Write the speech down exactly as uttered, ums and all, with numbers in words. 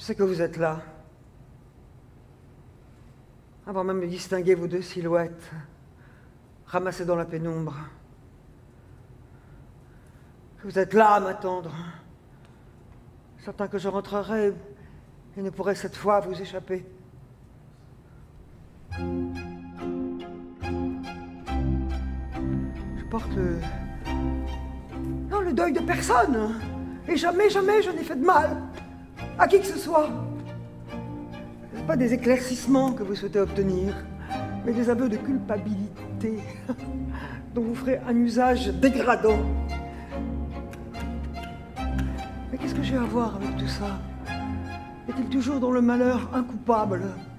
sais que vous êtes là. Avant même de distinguer vos deux silhouettes, ramassées dans la pénombre. Que vous êtes là à m'attendre. Certain que je rentrerai et ne pourrai cette fois vous échapper. Je porte le... Non, le deuil de personne. Et jamais, jamais je n'ai fait de mal à qui que ce soit. Ce n'est pas des éclaircissements que vous souhaitez obtenir, mais des aveux de culpabilité dont vous ferez un usage dégradant. Mais qu'est-ce que j'ai à voir avec tout ça? Est-il toujours dans le malheur incoupable?